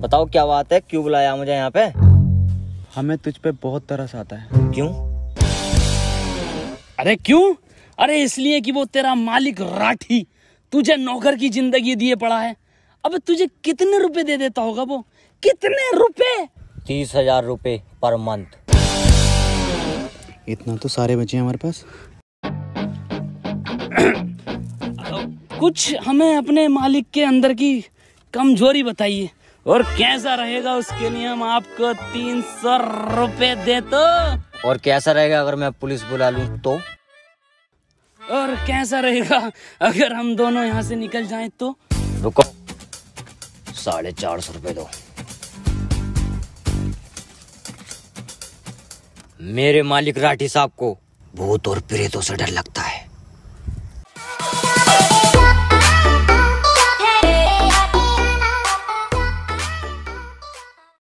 बताओ क्या बात है, क्यों बुलाया मुझे यहाँ पे? हमें तुझ पे बहुत तरस आता है। क्यों? अरे क्यों? अरे इसलिए कि वो तेरा मालिक राठी तुझे नौकर की जिंदगी दिए पड़ा है। अब तुझे कितने रुपए दे देता होगा वो? कितने रुपए? 30,000 रुपए पर मंथ। इतना तो सारे बचे हैं हमारे पास। कुछ हमें अपने मालिक के अंदर की कमजोरी बताइए और कैसा रहेगा, उसके लिए हम आपको 300 रुपए दे तो। और कैसा रहेगा अगर मैं पुलिस बुला लूं तो? और कैसा रहेगा अगर हम दोनों यहाँ से निकल जाएं तो? रुको, 450 रुपए दो। मेरे मालिक राठी साहब को भूत और प्रेतों से डर लगता है।